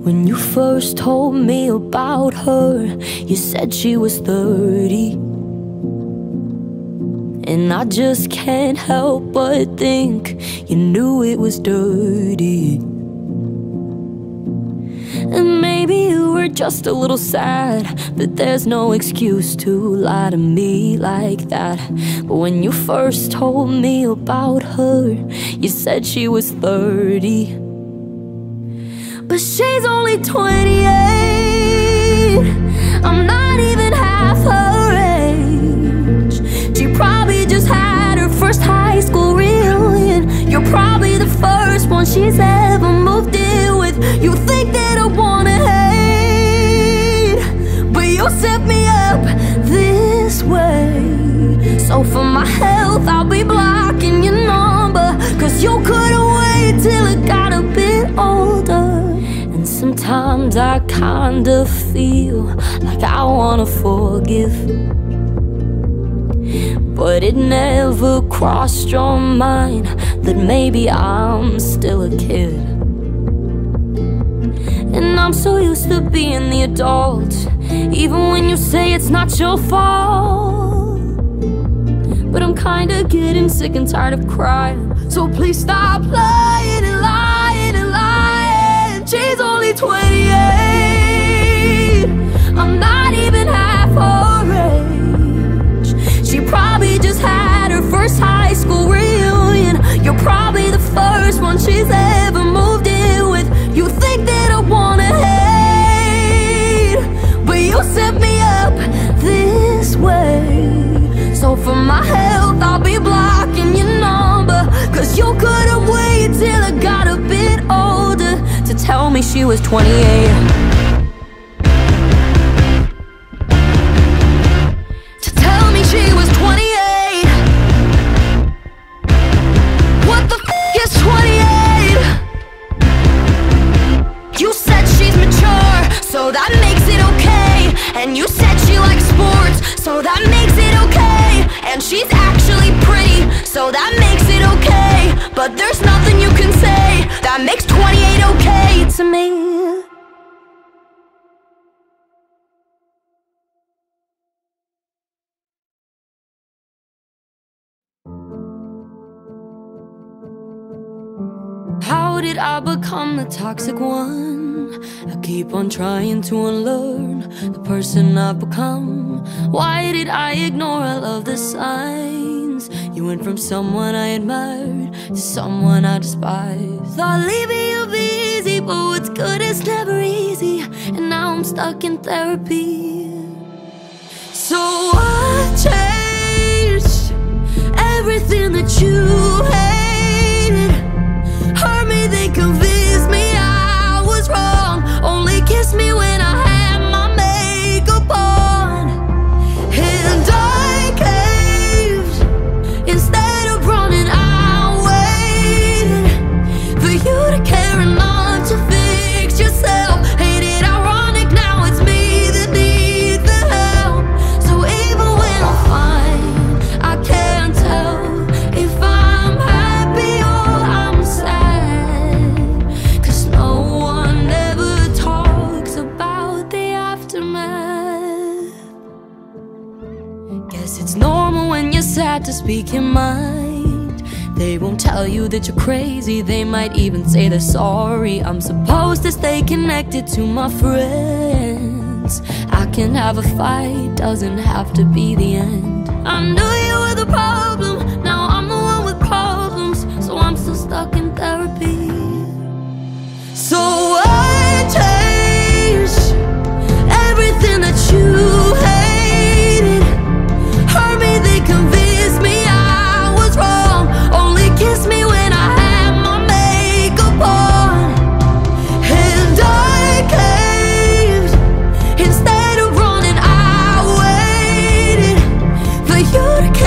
When you first told me about her, you said she was 30. And I just can't help but think you knew it was dirty. And maybe you were just a little sad, but there's no excuse to lie to me like that. But when you first told me about her, you said she was 30. But she's only 28. I'm not even half her age. She probably just had her first high school reunion. You're probably the first one she's ever moved in with. You think that I wanna hate, but you set me up this way. So for my health, I'll be blocking your number, 'cause you couldn't wait till it got a bit older. And sometimes I kinda feel like I wanna forgive, but it never crossed your mind that maybe I'm still a kid. And I'm so used to being the adult, even when you say it's not your fault. But I'm kinda getting sick and tired of crying, so please stop lying and lying and lying. She's only 28. I'm not even half her age. She probably just had her first high school reunion. You're probably the first one she's ever moved in with. You think that I wanna hate, but you set me up this way. So for my health, I'll be blocking your number, 'cause you couldn't wait till I got a bit older to tell me she was 28. To tell me she was 28. What the f is 28? You said she's mature, so that makes it okay. And you said she likes sports, so that makes it okay. And she's actually pretty, so that makes it okay. But there's nothing you can say that makes 28 okay to me. How did I become the toxic one? I keep on trying to unlearn the person I've become. Why did I ignore all of the signs? You went from someone I admired to someone I despise. Thought leaving you be easy, but what's good is never easy. And now I'm stuck in therapy. So what changed? Everything that you hated hurt me, they convinced me I was wrong. Only kissed me when I had my makeup on. And I caved. Instead of running, I waited for you to care enough to fix yourself. Ain't it ironic now it's me that needs the help? So even when I'm fine, I can't tell if I'm happy or I'm sad, 'cause no one ever talks about the aftermath. Guess it's normal when you're sad to speak your mind. They won't tell you that you're crazy, they might even say they're sorry. I'm supposed to stay connected to my friends. I can have a fight, doesn't have to be the end. I knew you were the problem, now I'm the one with problems. So I'm still stuck in therapy. So what changed? Everything that you hated hurt me, they convinced me I was wrong. Only kissed me when I had my makeup on. And I caved. Instead of running, I waited for you to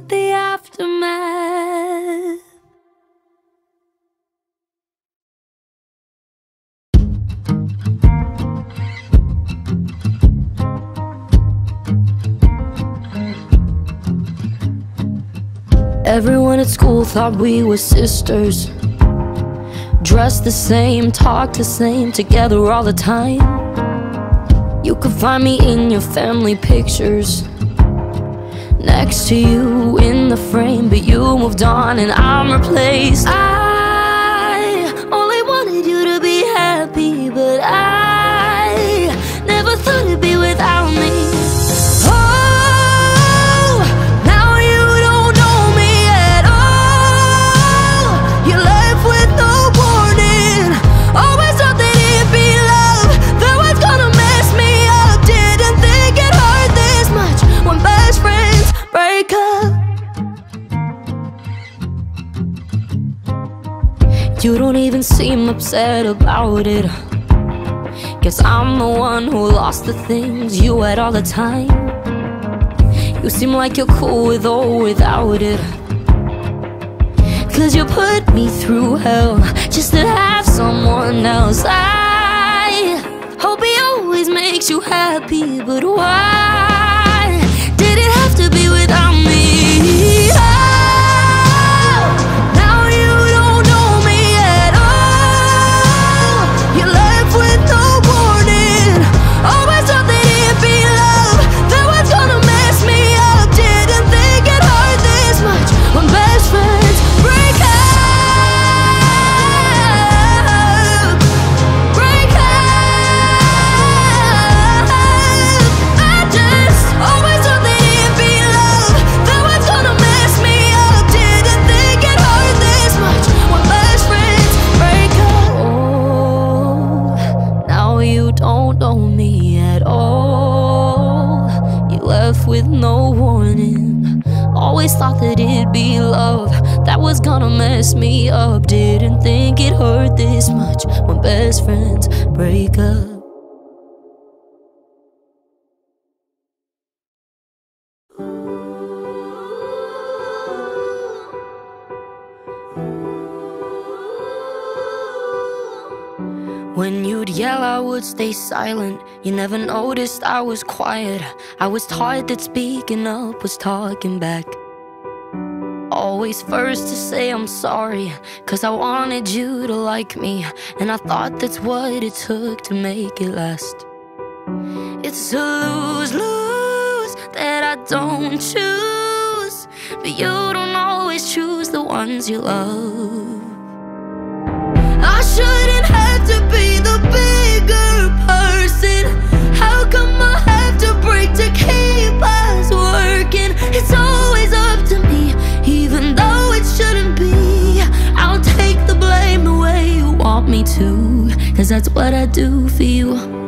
with the aftermath. Everyone at school thought we were sisters, dressed the same, talked the same, together all the time. You could find me in your family pictures, next to you in the frame, but you moved on and I'm replaced. I only wanted you to be happy, but I never thought it'd be without me. You don't even seem upset about it. Guess I'm the one who lost the things you had all the time. You seem like you're cool with or without it, 'cause you put me through hell just to have someone else. I hope he always makes you happy, but why did it have to be without me? With no warning, always thought that it'd be love that was gonna mess me up. Didn't think it hurt this much when best friends break up. When you'd yell, I would stay silent. You never noticed I was quiet. I was taught that speaking up was talking back. Always first to say I'm sorry, 'cause I wanted you to like me, and I thought that's what it took to make it last. It's a lose-lose that I don't choose, but you don't always choose the ones you love. I shouldn't have to be the bigger person. How come I have to break to keep us working? It's always up to me, even though it shouldn't be. I'll take the blame the way you want me to, 'cause that's what I do for you.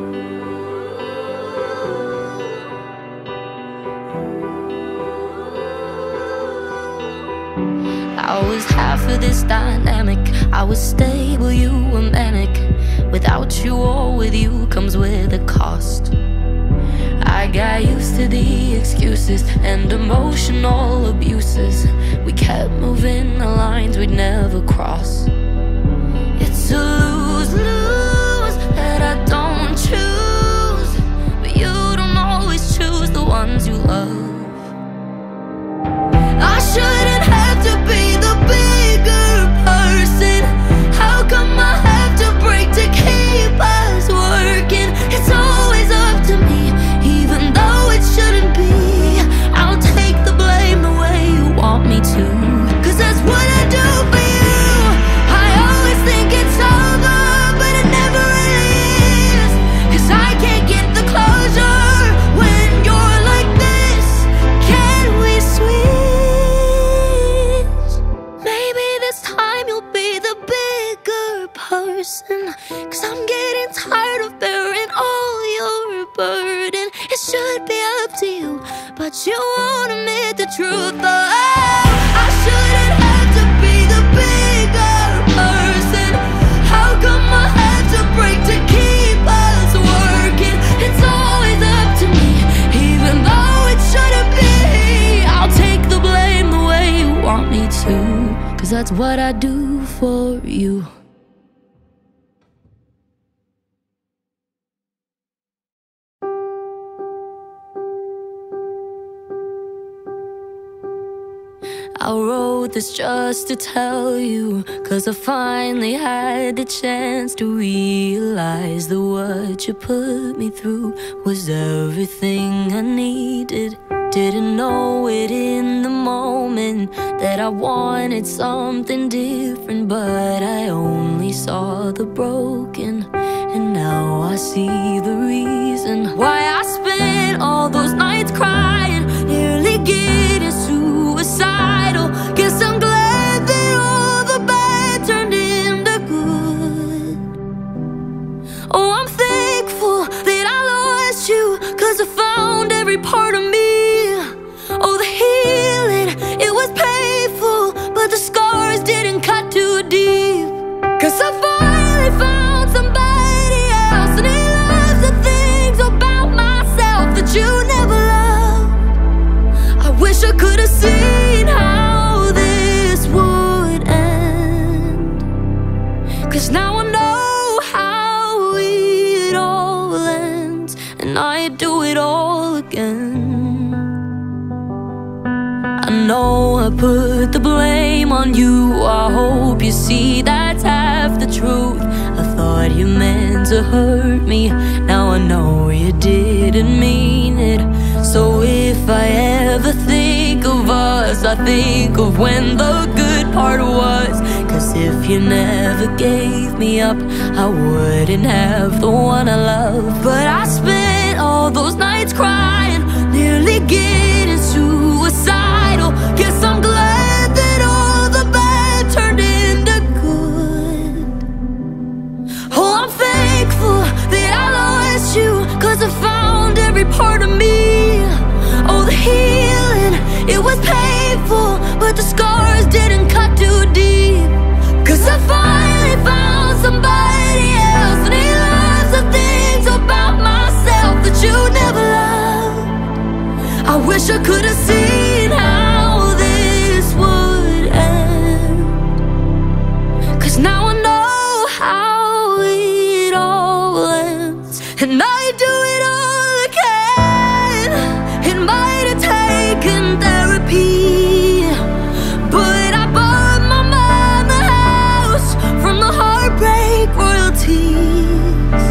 I was half of this dynamic. I was stable, you were manic. Without you or with you comes with a cost. I got used to the excuses and emotional abuses. We kept moving the lines we'd never cross. It's a lose-lose that I don't choose, but you don't always choose the ones you love. I shouldn't have to be the bigger person. How come I have to break to keep us working? It's always up to me, even though it shouldn't be. I'll take the blame the way you want me to, 'cause that's what I do for you. I always think it's over, but it never really is, 'cause I can't get the closure when you're like this. Can we switch? Maybe this time you'll be the bigger person, 'cause I'm getting tired of bearing all your burden. It should be up to you, but you won't admit the truth. I shouldn't have to be the bigger person. How come I had to break to keep us working? It's always up to me, even though it shouldn't be. I'll take the blame too, 'cause that's what I do for you. I wrote this just to tell you, 'cause I finally had the chance to realize that what you put me through was everything I needed. Didn't know it in the moment that I wanted something different, but I only saw the broken, and now I see the reason why I spent all those nights crying, nearly getting suicidal. Guess I'm glad that all the bad turned into good. Oh, I'm thankful that I lost you, 'cause I found every part of me. Oh, the healing, it was painful, but the scars didn't cut too deep. 'Cause I finally found somebody else, and he loves the things about myself that you never loved. I wish I could have seen how this would end, 'cause now I know how it all ends, and I'd do it all again. I know I put the blame on you, I hope you see that's half the truth. I thought you meant to hurt me, now I know you didn't mean it. So if I ever think of us, I think of when the good part was. 'Cause if you never gave me up, I wouldn't have the one I love. But I spent all those nights crying, nearly getting suicidal. Guess I'm glad that all the bad turned into good. Oh, I'm thankful that I lost you, 'cause I found every part of me. Oh, the healing, it was painful, but the scars didn't cut too deep. 'Cause I finally found somebody else, and he loves the things about myself that you never loved. I wish I could have seen how this would end, 'cause now I know how it all ends, and I do it all again. It might have taken therapy, but I bought my mama a house from the heartbreak royalties,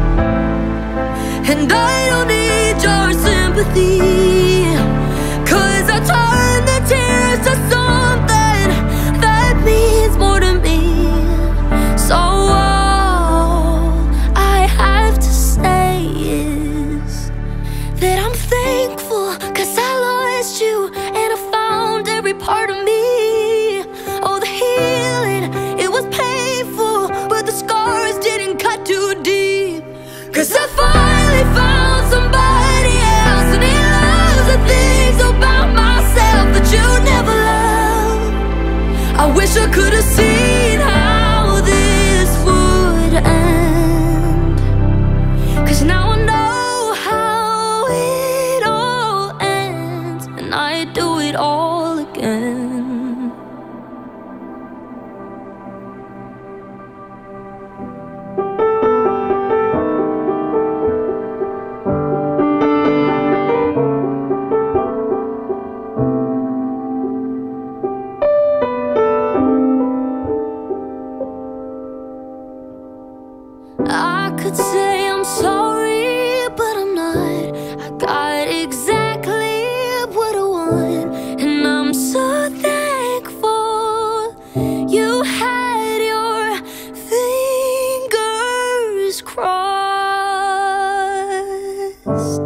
and I don't need your sympathy, 'cause I turned the tears to something that means more to me. So all I have to say is that I'm thankful, 'cause I lost you, and I found every part of me. Oh, the healing, it was painful, but the scars didn't cut too deep. 'Cause I finally found somebody else, and he loves the things about myself that you never loved. I wish I could have seen how this would end, 'cause now I know how it all ends, and I'd do it all again. I could say I'm sorry, but I'm not. I got exactly what I want, and I'm so thankful you had your fingers crossed.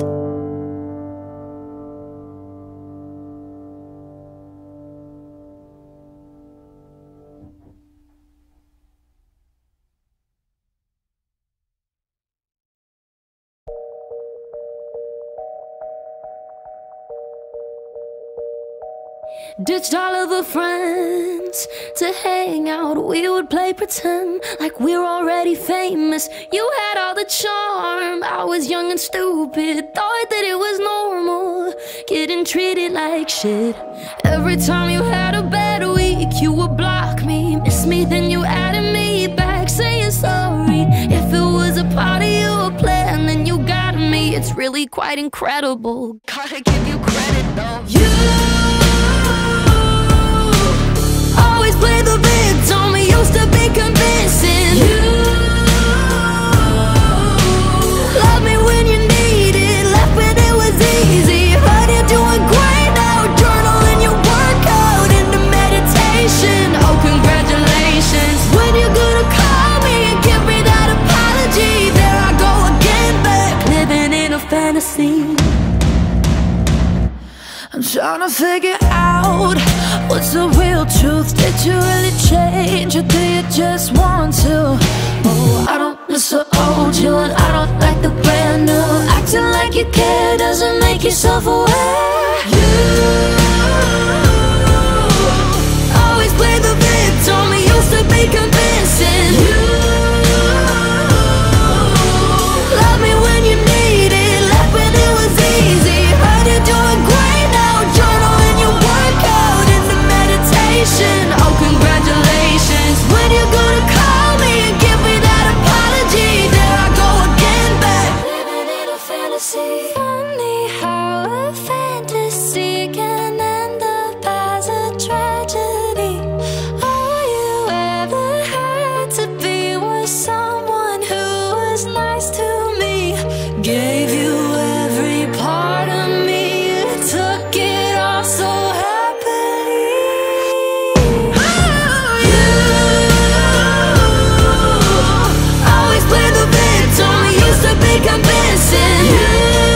Ditched all of the friends to hang out. We would play pretend like we're already famous. You had all the charm, I was young and stupid. Thought that it was normal, getting treated like shit. Every time you had a bad week, you would block me, miss me, then you added me back, saying sorry. If it was a part of your plan, then you got me. It's really quite incredible. Gotta give you credit though. You always play the victim, used to be convincing. You love me when you need it, left when it was easy. Heard you're doing great now, journaling your workout into meditation. Oh, congratulations. When you're gonna call me and give me that apology? There I go again, back living in a fantasy. I'm trying to figure out what's the real truth. Did you really change, or do you just want to? Oh, I don't miss the old you, and I don't like the brand new. Acting like you care doesn't make yourself aware. You always play the victim, used to be convincing. You love me when you need it, left when it was easy. Heard you're doing great now, journaling your workout into meditation. Oh, congratulations. When you're gonna call me and give me that apology? There I go again, back living in a fantasy. Funny how a fantasy can end up as a tragedy. All you ever had to be was someone who was nice to me. Gave you every part of me, you took it all so happily. You always play the victim, used to be convincing. You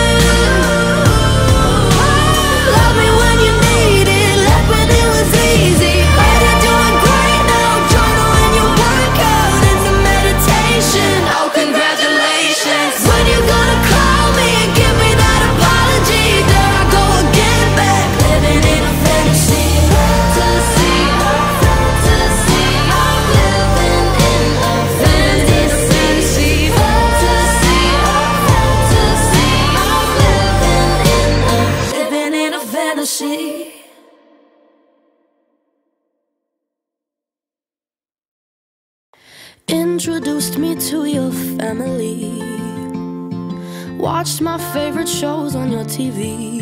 love me when you need it, left when it was easy. Heard you're doing great now, journaling your workout into meditation. Oh, congratulations. When you gonna call me and give me that apology? There I go again, back living in a fantasy. Fantasy, fantasy. I'm living in a fantasy. Fantasy, fantasy. I'm living in a fantasy. Introduced me to your family, watched my favorite shows on your TV,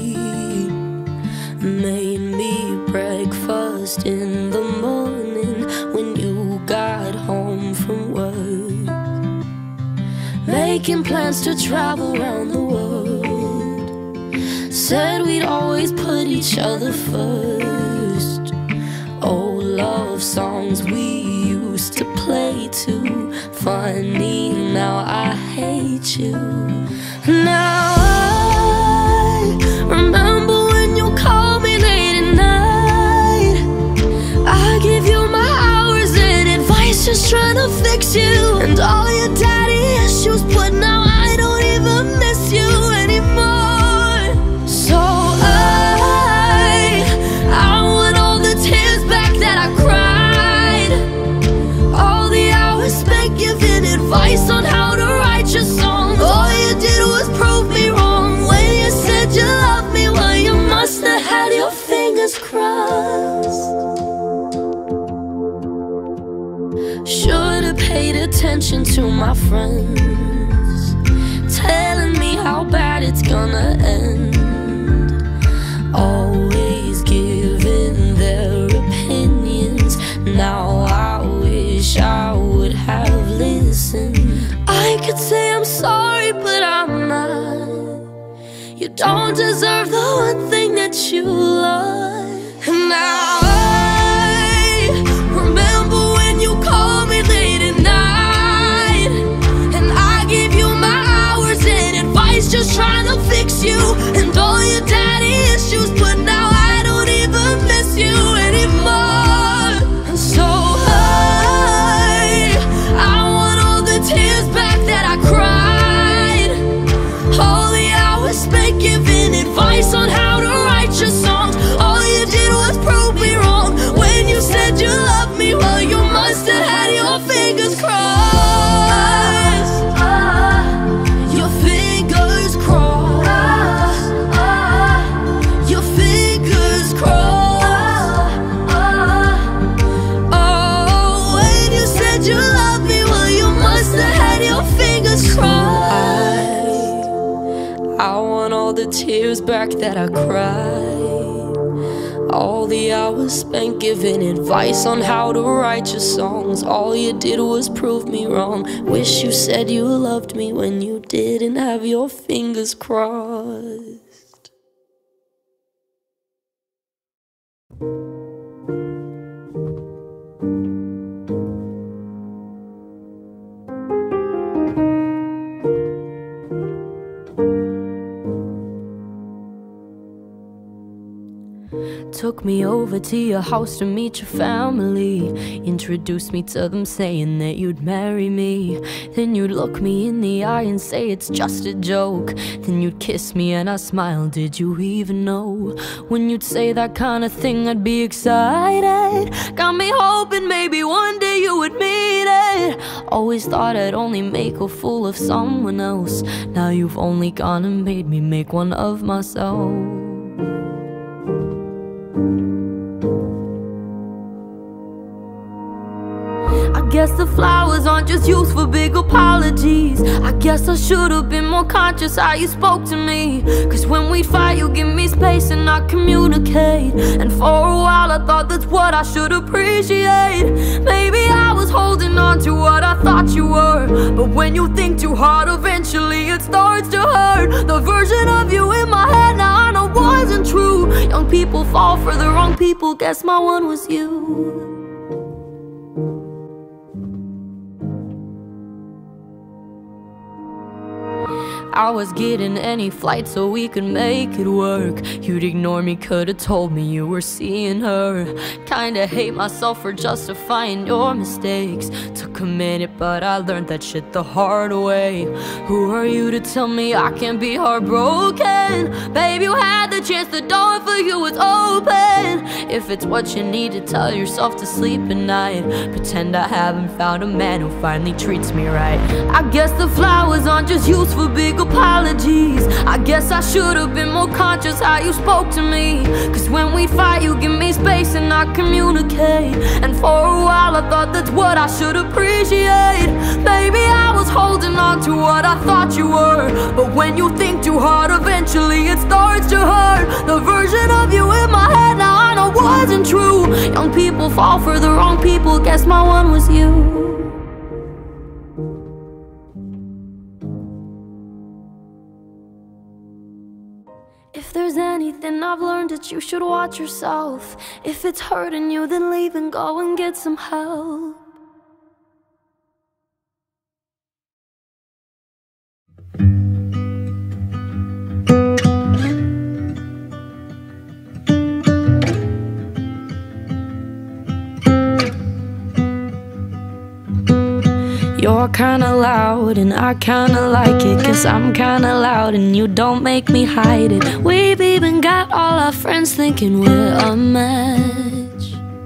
made me breakfast in the morning when you got home from work, making plans to travel around the world. Said we'd always put each other first. Old love songs we used to play too. Funny, now I hate you. Now I remember when you called me late at night. I give you my hours and advice, just trying to fix you. And all your daddy issues, but now I don't even miss you anymore. So I want all the tears back that I cried, all the hours spent giving advice on how to write your songs. All you did was prove me wrong when you said you loved me. Well, you must have had your fingers crossed. Should've paid attention to my friends, telling me how bad it's gonna end. Always giving their opinions. Now I wish I would have listened. I could say I'm sorry, but I'm not. You don't deserve the one thing that you love. And now I remember when you called me late at night, and I gave you my hours and advice, just trying to fix you. And all your daddy issues, but now I don't even miss you anymore. And so I want all the tears back that I cried, all the hours spent giving advice on how to write your songs. tears back that I cried, all the hours spent giving advice on how to write your songs. All you did was prove me wrong. Wish you said you loved me when you didn't have your fingers crossed. Took me over to your house to meet your family. Introduced me to them saying that you'd marry me. Then you'd look me in the eye and say it's just a joke. Then you'd kiss me and I smiled, did you even know? When you'd say that kind of thing I'd be excited. Got me hoping maybe one day you would mean it. Always thought I'd only make a fool of someone else. Now you've only gone and made me make one of myself. I guess the flowers aren't just used for big apologies. I guess I should've been more conscious how you spoke to me. Cause when we fight you give me space and not communicate. And for a while I thought that's what I should appreciate. Maybe I was holding on to what I thought you were. But when you think too hard eventually it starts to hurt. The version of you in my head now I know wasn't true. Young people fall for the wrong people, guess my one was you. I was getting any flight so we could make it work. You'd ignore me, could've told me you were seeing her. Kinda hate myself for justifying your mistakes. Took a minute but I learned that shit the hard way. Who are you to tell me I can't be heartbroken? Babe, you had the chance, the door for you was open. If it's what you need to tell yourself to sleep at night, pretend I haven't found a man who finally treats me right. I guess the flowers aren't just used for big apologies. I guess I should've been more conscious how you spoke to me. Cause when we fight you give me space and not communicate. And for a while I thought that's what I should appreciate. Maybe I was holding on to what I thought you were. But when you think too hard eventually it starts to hurt. The version of you in my head now I know wasn't true. Young people fall for the wrong people, guess my one was you. If there's anything I've learned, that you should watch yourself. If it's hurting you, then leave and go and get some help. You're kinda loud and I kinda like it. Cause I'm kinda loud and you don't make me hide it. We've even got all our friends thinking we're a match.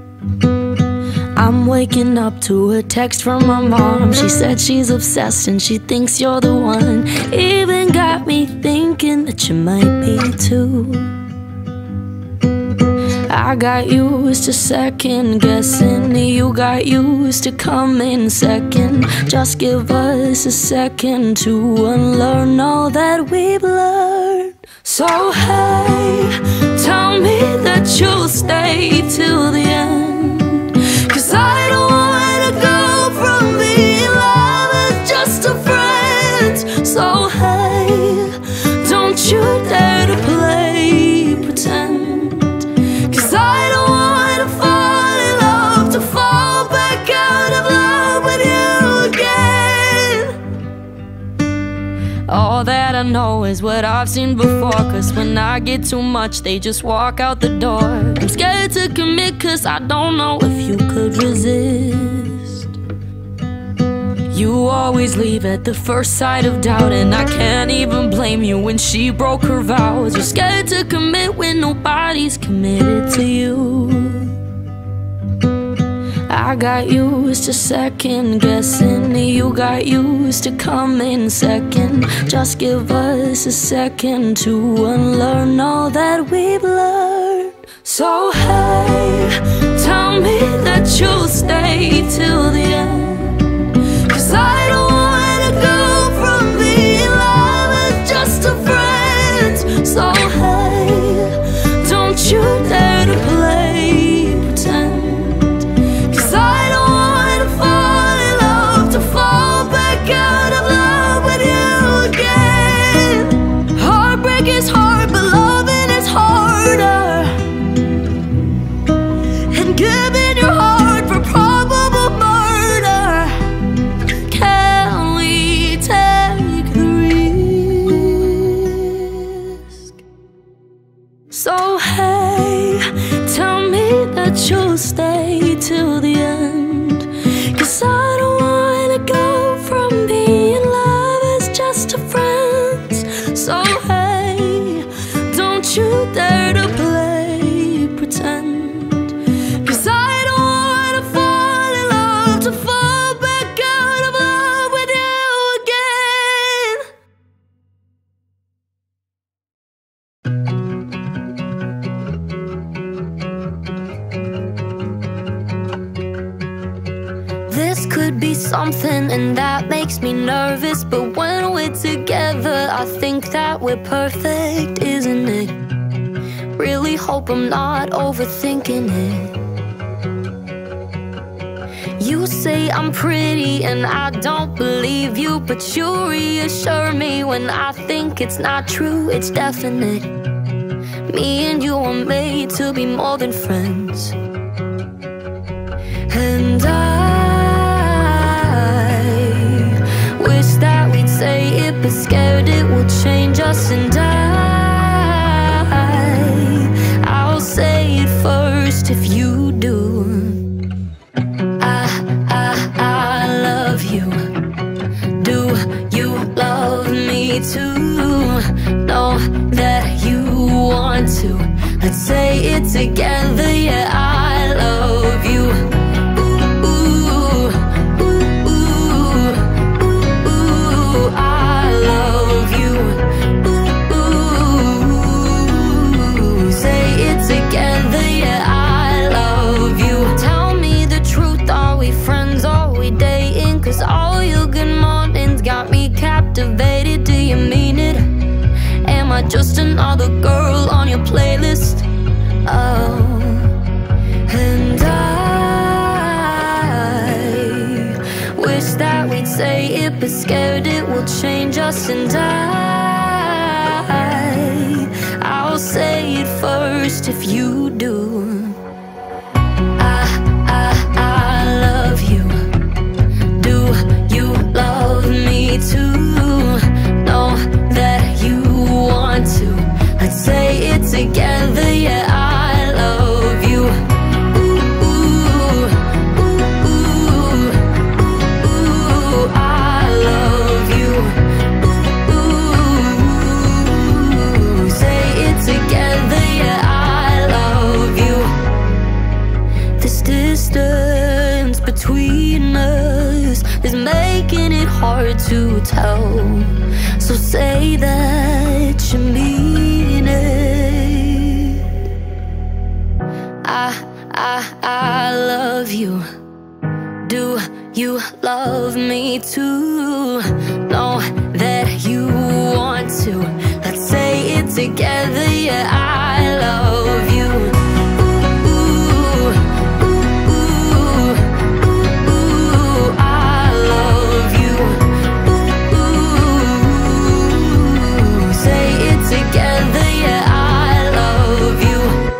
I'm waking up to a text from my mom. She said she's obsessed and she thinks you're the one. Even got me thinking that you might be too. I got used to second guessing. You got used to coming second. Just give us a second to unlearn all that we've learned. So hey, tell me that you'll stay till the end. Cause I don't wanna go from being lovers just to friends. So hey, don't you dare to play pretend. I don't wanna fall in love to fall back out of love with you again. All that I know is what I've seen before. Cause when I get too much, they just walk out the door. I'm scared to commit cause I don't know if you could resist. You always leave at the first sight of doubt. And I can't even blame you when she broke her vows. You're scared to commit when nobody's committed to you. I got used to second guessing. You got used to coming second. Just give us a second to unlearn all that we've learned. So hey, tell me that you'll stay till the end. Cause I don't wanna go from being lovers just to friends. So could be something, and that makes me nervous. But when we're together, I think that we're perfect, isn't it? Really hope I'm not overthinking it. You say I'm pretty and I don't believe you, but you reassure me when I think it's not true. It's definite. Me and you are made to be more than friends. And I wish that we'd say it, but scared it will change us. And I'll say it first if you do. I love you. Do you love me too? Know that you want to. Let's say it together, yeah, I love you. All your good mornings got me captivated. Do you mean it? Am I just another girl on your playlist? Oh, and I wish that we'd say it, but scared it will change us. And I'll say it first if you do. I love you. Love me too. Know that you want to. Let's say it together, yeah, I love you. I love you. Say it together, yeah, I love you. This distance between us is making it hard to tell. So say that you mean it. I love you. Do you love me too? Know that you want to. Let's say it together, yeah, I love you. Together, yeah, I love you.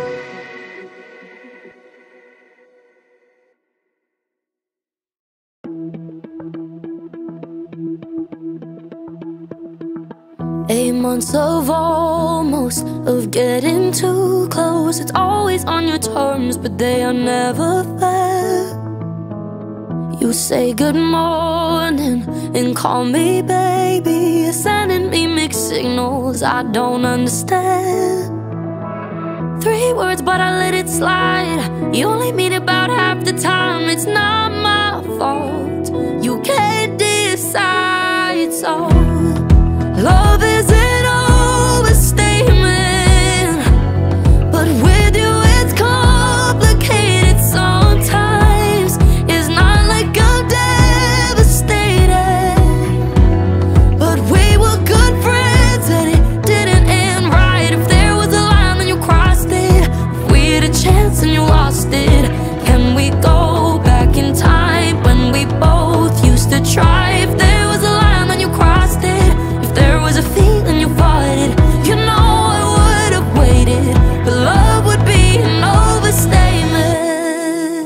Months of almost, of getting too close. It's always on your terms, but they are never fair. You say good morning and call me baby. You're sending me mixed signals I don't understand. 3 words but I let it slide. You only mean about half the time. It's not my fault. You can't decide, so love is an overstatement, but with you it's complicated sometimes. It's not like I'm devastated, but we were good friends and it didn't end right. If there was a line then you crossed it. If we had a chance and you lost it, can we go back in time when we both used to try? If there was a line then you crossed it. There was a feeling you fought it. You know I would have waited, but love would be an overstatement.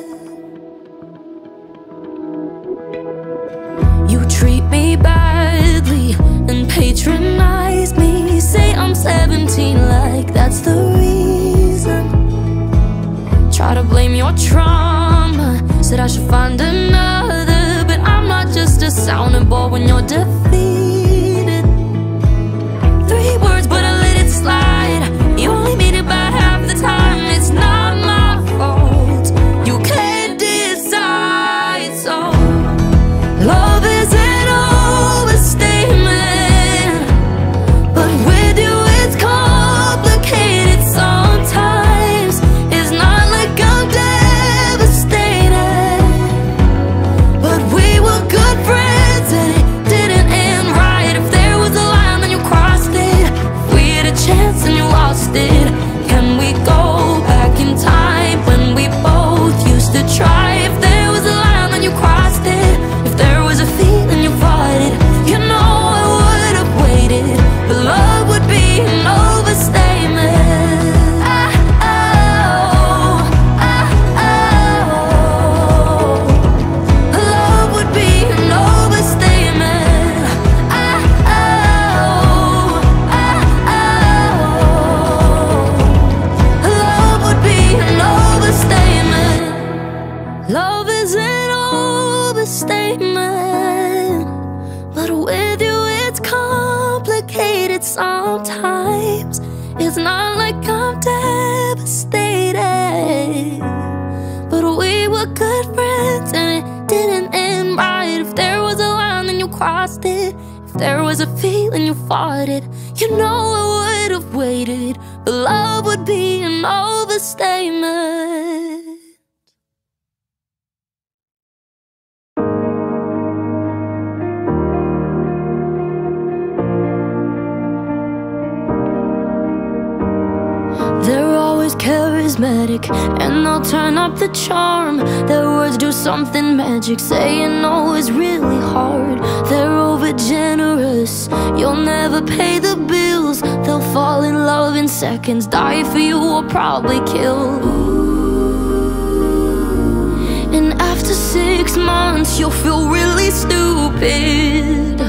You treat me badly and patronize me. Say I'm 17 like that's the reason. Try to blame your trauma. Said I should find another, but I'm not just a sounding board when you're defeated. 3 words but I let it slide. You only mean about half the time. It's not my fault. You can't decide, so love is an overstatement, but with you it's complicated sometimes. It's not like I'm devastated, but we statement, but with you it's complicated sometimes. It's not like I'm devastated, but we were good friends and it didn't end right. If there was a line then you crossed it, if there was a feeling you fought it. You know I would have waited, but love would be an overstatement. They're always charismatic and they'll turn up the charm. Their words do something magic, saying no is really hard. They're over generous, you'll never pay the bills. They'll fall in love in seconds, die for you or probably kill. And after 6 months you'll feel really stupid.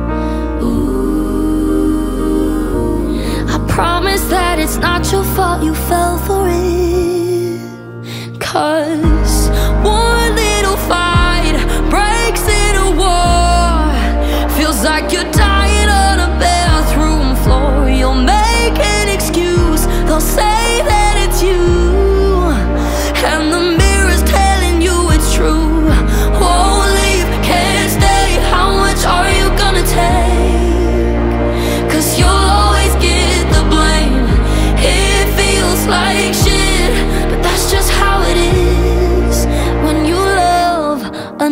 Promise that it's not your fault you fell for it. 'Cause one little fight breaks into war. Feels like you're dying on a bathroom floor. You'll make an excuse, they'll say that it's you, and the mirror's telling you it's true. Won't leave, can't stay, how much are you gonna take? 'Cause you'll always get the blame. It feels like shit, but that's just how it is when you love a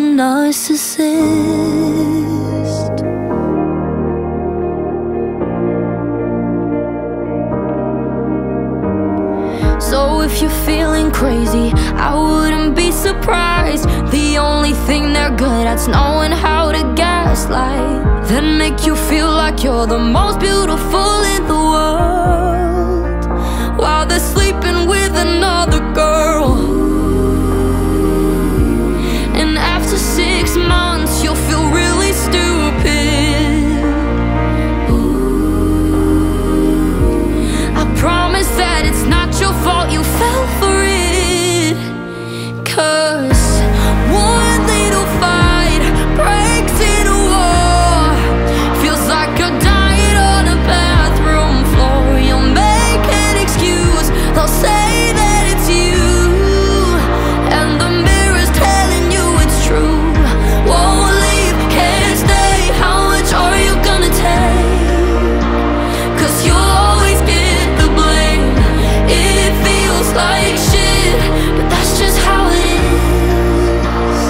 narcissist. So if you're feeling crazy, I wouldn't be surprised. The only thing they're good at's knowing how to gaslight, then make you feel like you're the most beautiful in the world, while they're sleeping with another girl. And after 6 months you'll feel really stupid. I promise that it's not your fault you fell for it. 'Cause one little fight breaks into war. Feels like you're dying on a bathroom floor. You'll make an excuse, they'll say that it's you, and the mirror's telling you it's true. Won't leave, can't stay, how much are you gonna take? 'Cause you'll always get the blame. It feels like shit, but that's just how it is.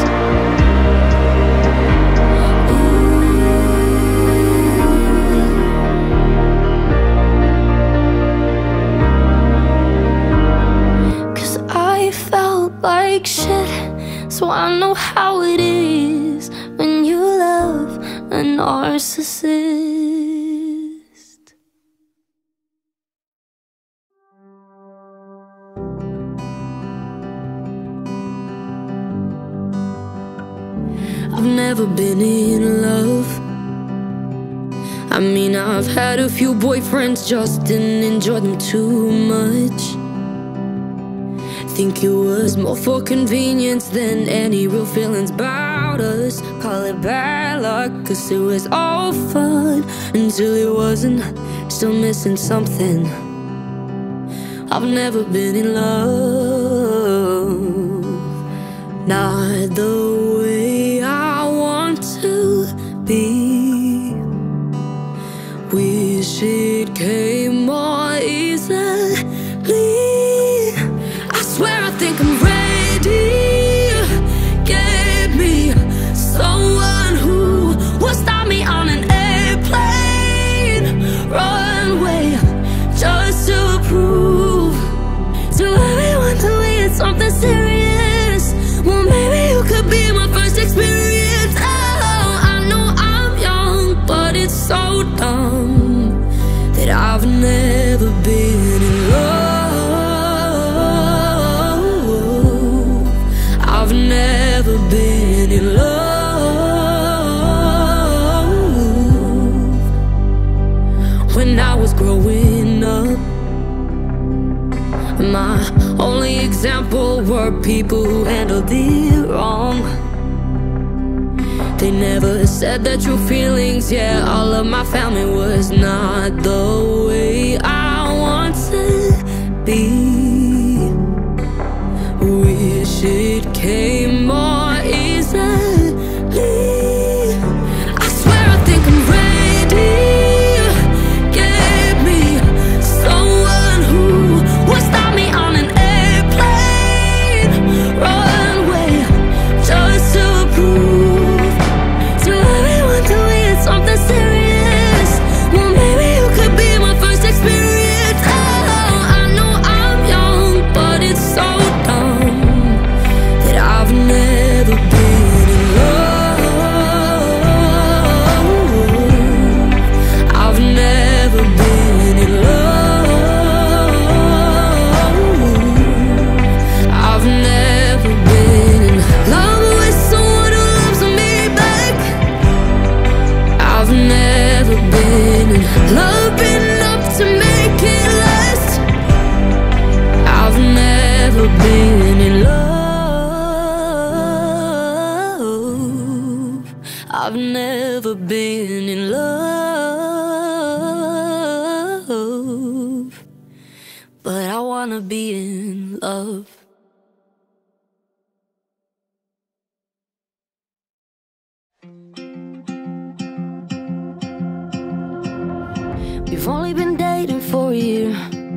'Cause I felt like shit, so I know how it is when you love a narcissist. I've never been in love. I mean, I've had a few boyfriends, just didn't enjoy them too much. Think it was more for convenience than any real feelings about us. Call it bad luck, 'cause it was all fun until it wasn't. Still missing something. I've never been in love, not the way I want to be. Wish it came more easily. I swear I think I'm ready. Get me someone who will stop me on an airplane runway, just to prove to everyone that we had something serious. Well, maybe you could be my first experience. Oh, I know I'm young, but it's so dumb that I've never been in love. I've never been in love. When I was growing up, my only example were people who handled it wrong. They never said that true feelings, yeah, all of my family was not the way I want to be. Wish it came more easily. I swear I think I'm ready. Give me someone who will stop me on an airplane runway, just to prove to everyone that we had something serious. Well, maybe you could be my first experience. Oh, I know I'm young, but it's so dumb that I've never been in love. I've never been in love. I've never been in love with someone who loves me back. I've never been in love enough to make it last. I've never been in love. I've never been in love, but I wanna be in love. We've only been dating for a year,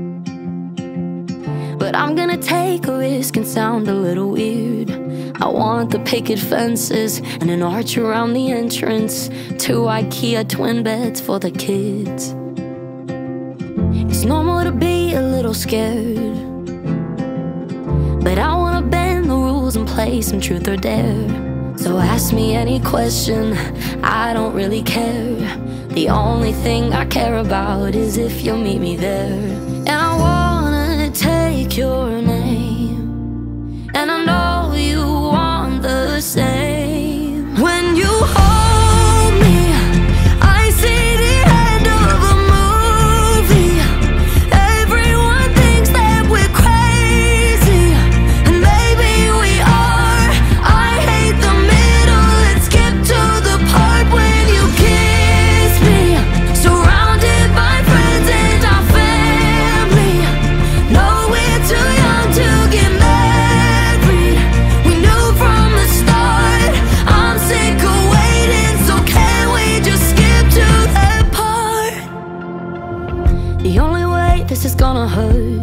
but I'm gonna take a risk and sound a little weird. I want the picket fences and an arch around the entrance, 2 IKEA twin beds for the kids. It's normal to be a little scared, but I wanna bend the rules and play some truth or dare. So ask me any question, I don't really care. The only thing I care about is if you'll meet me there. And I wanna take your name, and I know you want the same. When you hold me, I see the end of a movie. Everyone thinks that we're crazy, and maybe we are. I hate the middle, let's skip to the part when you kiss me. Surrounded by friends and our family. No, we're too young to get married. We knew from the start. I'm sick of waiting, so can we just skip to that part? The only way this is gonna hurt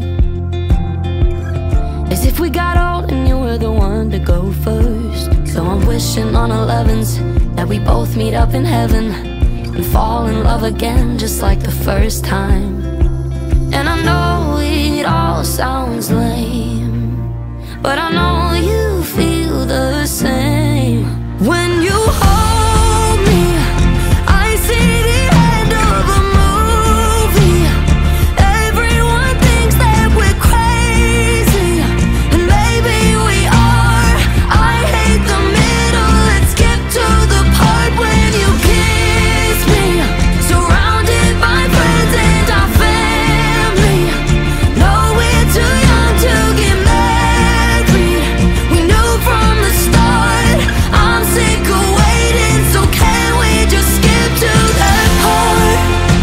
is if we got old and you were the one to go first. So I'm wishing on 11s that we both meet up in heaven and fall in love again just like the first time. And I know it all sounds lame, but I know you feel the same. When you hold me, I see the end of a movie. Everyone thinks that we're crazy, and maybe we are. I hate the middle, let's skip to the part when you kiss me. Surrounded by friends and our family. No, we're too young to get married. We knew from the start. I'm sick of waiting, so can we just skip to that part?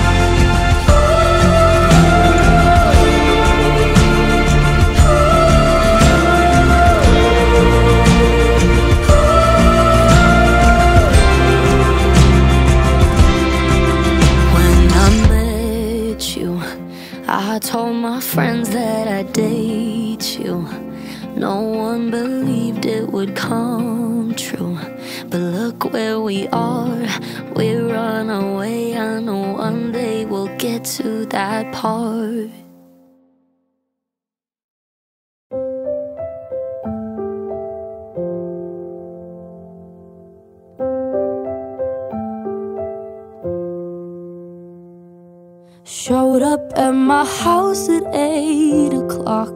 When I met you, I told my friends that I'd date you. No one believed it would come true, but look where we are. We're on our way. I know one day we'll get to that part. Showed up at my house at 8 o'clock.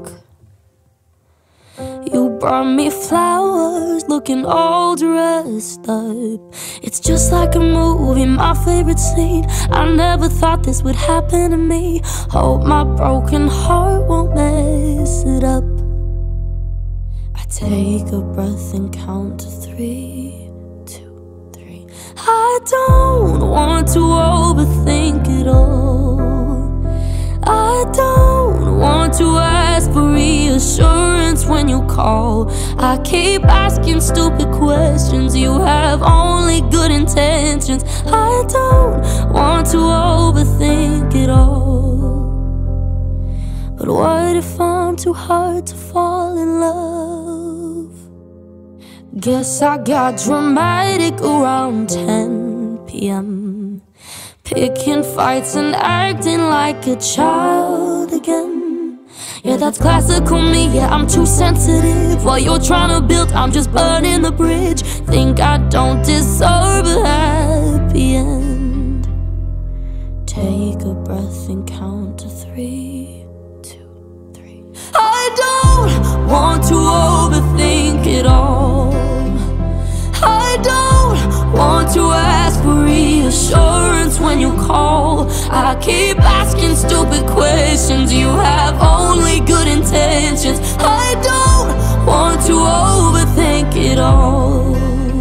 You brought me flowers, looking all dressed up. It's just like a movie, my favorite scene. I never thought this would happen to me. Hope my broken heart won't mess it up. I take a breath and count to 3, 2, 3. I don't want to overthink it all. I don't want to ask for reassurance when you call. I keep asking stupid questions. You have only good intentions. I don't want to overthink it all. But what if I'm too hard to fall in love? Guess I got dramatic around 10 p.m. Picking fights and acting like a child again. Yeah, that's classical me, yeah, I'm too sensitive. While you're trying to build, I'm just burning the bridge. Think I don't deserve a happy end. Take a breath and count to 3, 2, 3. I don't want to overthink it all. I don't want to ask for reassurance when you call. I keep asking stupid questions. You have only good intentions. I don't want to overthink it all.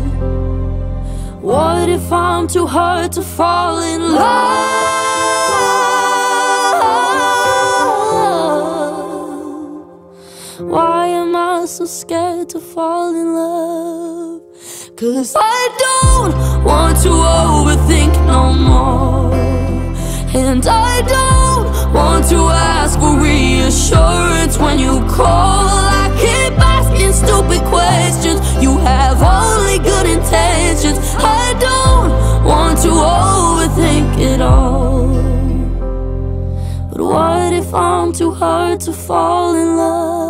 What if I'm too hard to fall in love? Why am I so scared to fall in love? 'Cause I don't want to overthink no more. And I don't want to ask for reassurance when you call. I keep asking stupid questions. You have only good intentions. I don't want to overthink it all. But what if I'm too hard to fall in love?